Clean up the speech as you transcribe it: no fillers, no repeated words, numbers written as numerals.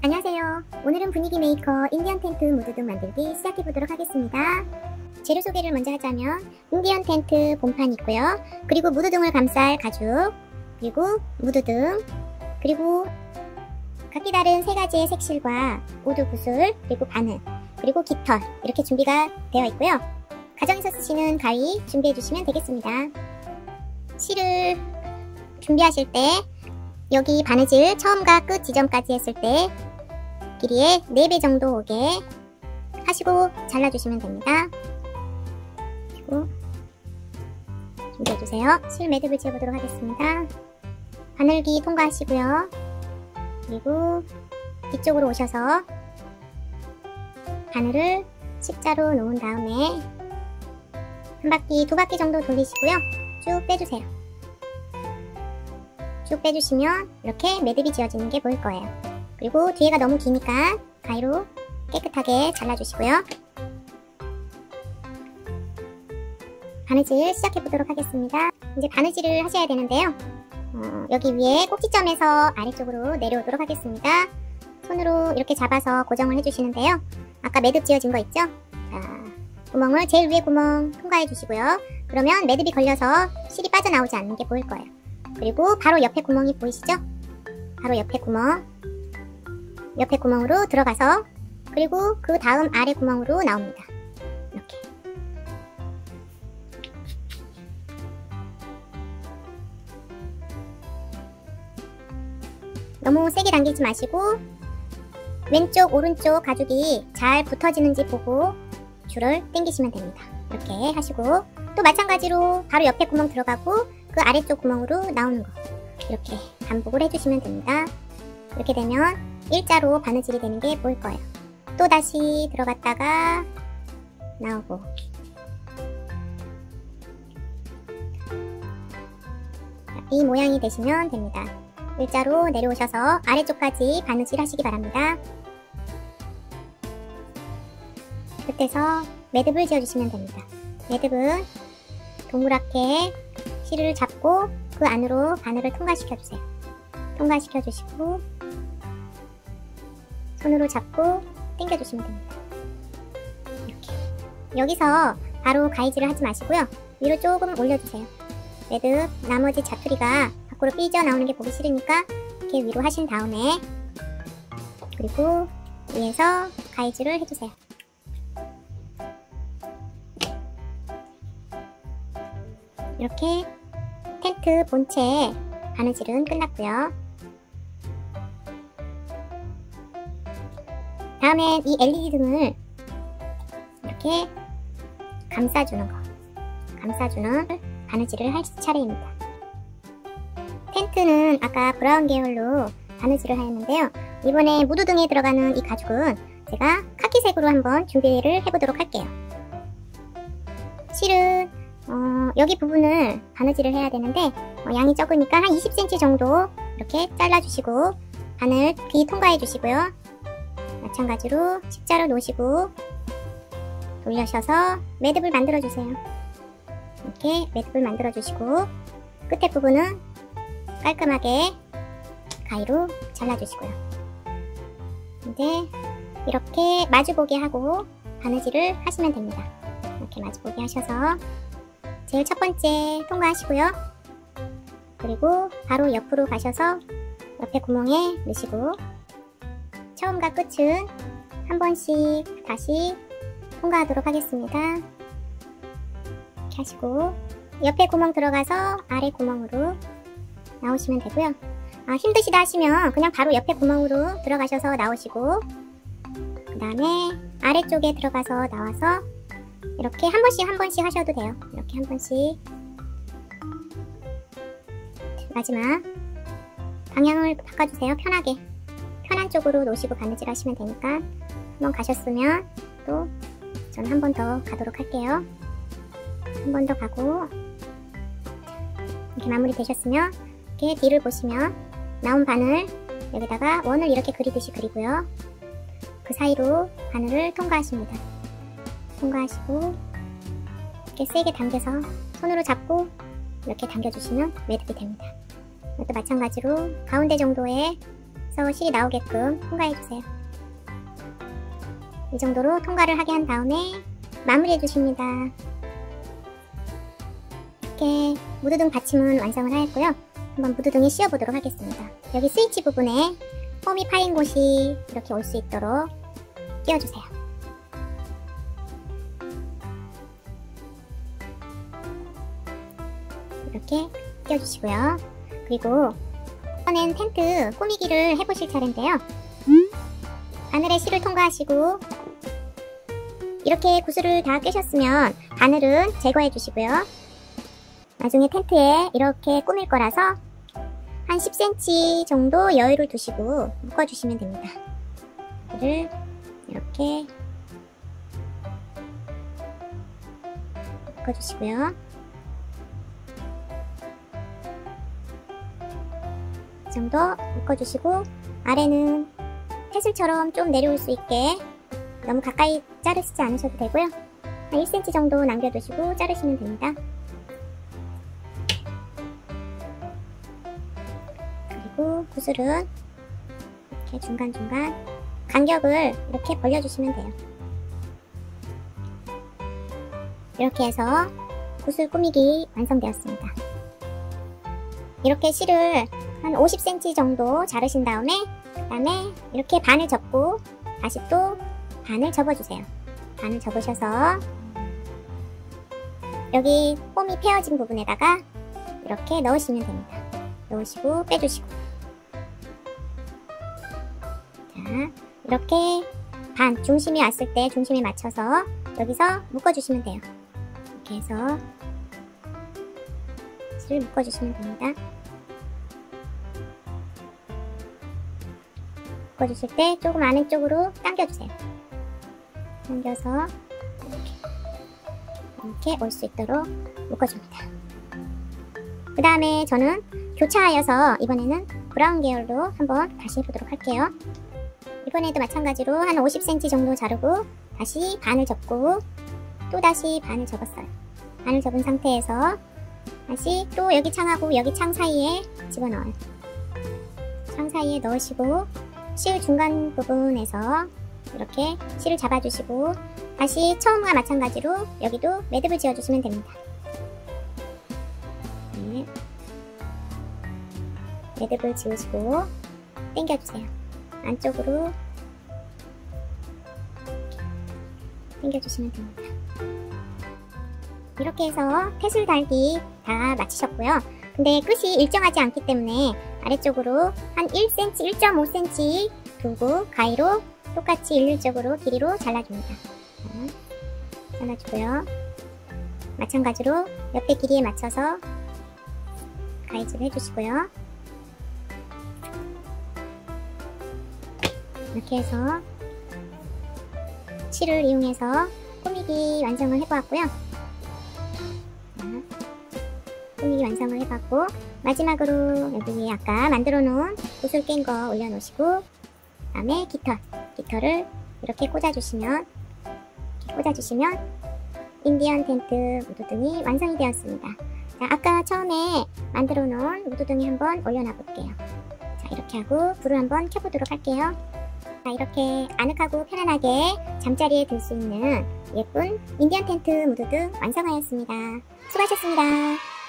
안녕하세요. 오늘은 분위기 메이커 인디언 텐트 무드등 만들기 시작해보도록 하겠습니다. 재료 소개를 먼저 하자면 인디언 텐트 본판이 있고요. 그리고 무드등을 감쌀 가죽, 그리고 무드등, 그리고 각기 다른 3가지의 색실과 우드 구슬, 그리고 바늘, 그리고 깃털 이렇게 준비가 되어 있고요. 가정에서 쓰시는 가위 준비해 주시면 되겠습니다. 실을 준비하실 때 여기 바느질 처음과 끝 지점까지 했을 때 길이의 4배 정도 오게 하시고 잘라주시면 됩니다. 그리고 준비해주세요. 실 매듭을 지어보도록 하겠습니다. 바늘기 통과하시고요. 그리고 이쪽으로 오셔서 바늘을 십자로 놓은 다음에 한 바퀴, 2바퀴 정도 돌리시고요. 쭉 빼주세요. 쭉 빼주시면 이렇게 매듭이 지어지는 게 보일 거예요. 그리고 뒤에가 너무 기니까 가위로 깨끗하게 잘라주시고요. 바느질 시작해보도록 하겠습니다. 이제 바느질을 하셔야 되는데요. 여기 위에 꼭지점에서 아래쪽으로 내려오도록 하겠습니다. 손으로 이렇게 잡아서 고정을 해주시는데요. 아까 매듭 지어진 거 있죠? 자, 구멍을 제일 위에 구멍 통과해 주시고요. 그러면 매듭이 걸려서 실이 빠져나오지 않는 게 보일 거예요. 그리고 바로 옆에 구멍이 보이시죠? 바로 옆에 구멍으로 들어가서 그리고 그 다음 아래 구멍으로 나옵니다. 이렇게 너무 세게 당기지 마시고 왼쪽 오른쪽 가죽이 잘 붙어지는지 보고 줄을 당기시면 됩니다. 이렇게 하시고 또 마찬가지로 바로 옆에 구멍 들어가고 그 아래쪽 구멍으로 나오는 거 이렇게 반복을 해주시면 됩니다. 이렇게 되면 일자로 바느질이 되는 게 보일 거예요. 또 다시 들어갔다가 나오고 이 모양이 되시면 됩니다. 일자로 내려오셔서 아래쪽까지 바느질 하시기 바랍니다. 끝에서 매듭을 지어주시면 됩니다. 매듭은 동그랗게 실을 잡고 그 안으로 바늘을 통과시켜주세요. 통과시켜주시고 손으로 잡고 당겨주시면 됩니다. 이렇게 여기서 바로 가위질을 하지 마시고요. 위로 조금 올려주세요. 매듭 나머지 자투리가 밖으로 삐져나오는 게 보기 싫으니까 이렇게 위로 하신 다음에 그리고 위에서 가위질을 해주세요. 이렇게 텐트 본체 바느질은 끝났고요. 다음엔 이 LED 등을 이렇게 감싸주는 바느질을 할 차례입니다. 텐트는 아까 브라운 계열로 바느질을 하였는데요. 이번에 무드등에 들어가는 이 가죽은 제가 카키색으로 한번 준비를 해보도록 할게요. 실은 여기 부분을 바느질을 해야 되는데 양이 적으니까 한 20cm 정도 이렇게 잘라주시고 바늘 귀 통과해 주시고요. 마찬가지로 십자로 놓으시고 돌려셔서 매듭을 만들어 주세요. 이렇게 매듭을 만들어 주시고 끝에 부분은 깔끔하게 가위로 잘라 주시고요. 이제 이렇게 마주보게 하고 바느질을 하시면 됩니다. 이렇게 마주보게 하셔서 제일 첫 번째 통과하시고요. 그리고 바로 옆으로 가셔서 옆에 구멍에 넣으시고 처음과 끝은 한 번씩 다시 통과하도록 하겠습니다. 이렇게 하시고 옆에 구멍 들어가서 아래 구멍으로 나오시면 되고요. 힘드시다 하시면 그냥 바로 옆에 구멍으로 들어가셔서 나오시고 그 다음에 아래쪽에 들어가서 나와서 이렇게 한 번씩 하셔도 돼요. 이렇게 한 번씩. 마지막 방향을 바꿔주세요. 편하게 편한 쪽으로 놓으시고 바느질 하시면 되니까 한번 가셨으면 또 저는 한 번 더 가도록 할게요. 한 번 더 가고 이렇게 마무리 되셨으면 이렇게 뒤를 보시면 나온 바늘 여기다가 원을 이렇게 그리듯이 그리고요. 그 사이로 바늘을 통과하십니다. 통과하시고 이렇게 세게 당겨서 손으로 잡고 이렇게 당겨주시면 매듭이 됩니다. 이것도 마찬가지로 가운데 정도에 실이 나오게끔 통과해주세요. 이 정도로 통과를 하게 한 다음에 마무리해 주십니다. 이렇게 무드등 받침은 완성을 하였고요. 한번 무드등에 씌워보도록 하겠습니다. 여기 스위치 부분에 홈이 파인 곳이 이렇게 올 수 있도록 끼워주세요. 이렇게 끼워주시고요. 그리고 이번엔 텐트 꾸미기를 해보실 차례인데요. 바늘에 실을 통과하시고 이렇게 구슬을 다 꿰셨으면 바늘은 제거해 주시고요. 나중에 텐트에 이렇게 꾸밀 거라서 한 10cm 정도 여유를 두시고 묶어주시면 됩니다. 이를 이렇게 묶어주시고요. 이 정도 묶어주시고 아래는 테슬처럼 좀 내려올 수 있게 너무 가까이 자르시지 않으셔도 되고요. 한 1cm 정도 남겨두시고 자르시면 됩니다. 그리고 구슬은 이렇게 중간중간 간격을 이렇게 벌려주시면 돼요. 이렇게 해서 구슬 꾸미기 완성되었습니다. 이렇게 실을 한 50cm 정도 자르신 다음에 그 다음에 이렇게 반을 접고 다시 또 반을 접어주세요. 반을 접으셔서 여기 홈이 패어진 부분에다가 이렇게 넣으시면 됩니다. 넣으시고 빼주시고 자, 이렇게 반 중심이 왔을 때 중심에 맞춰서 여기서 묶어주시면 돼요. 이렇게 해서 실을 묶어주시면 됩니다. 묶어주실 때 조금 아래쪽으로 당겨주세요. 당겨서 이렇게 올 수 있도록 묶어줍니다. 그 다음에 저는 교차하여서 이번에는 브라운 계열로 한번 다시 해보도록 할게요. 이번에도 마찬가지로 한 50cm 정도 자르고 다시 반을 접고 또 다시 반을 접었어요. 반을 접은 상태에서 다시 또 여기 창하고 여기 창 사이에 집어넣어요. 창 사이에 넣으시고 실 중간 부분에서 이렇게 실을 잡아주시고 다시 처음과 마찬가지로 여기도 매듭을 지어주시면 됩니다. 네. 매듭을 지우시고 당겨주세요. 안쪽으로 당겨주시면 됩니다. 이렇게 해서 테슬 달기 다 마치셨고요. 근데 끝이 일정하지 않기 때문에 아래쪽으로 한 1cm, 1.5cm 두고 가위로 똑같이 일률적으로 길이로 잘라줍니다. 자, 잘라주고요. 마찬가지로 옆에 길이에 맞춰서 가위질을 해주시고요. 이렇게 해서 실을 이용해서 꾸미기 완성을 해보았고요. 자, 꾸미기 완성을 해봤고 마지막으로 여기 위에 아까 만들어 놓은 구슬 깬 거 올려놓으시고 그 다음에 깃털을 이렇게 꽂아주시면 인디언 텐트 무드등이 완성이 되었습니다. 자, 아까 처음에 만들어 놓은 무드등에 한번 올려놔 볼게요. 자, 이렇게 하고 불을 한번 켜보도록 할게요. 자, 이렇게 아늑하고 편안하게 잠자리에 들 수 있는 예쁜 인디언 텐트 무드등 완성하였습니다. 수고하셨습니다.